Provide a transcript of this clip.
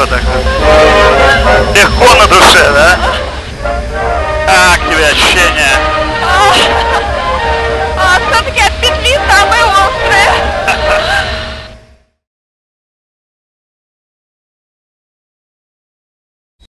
Чё так? Легко на душе, да? Как тебе ощущения?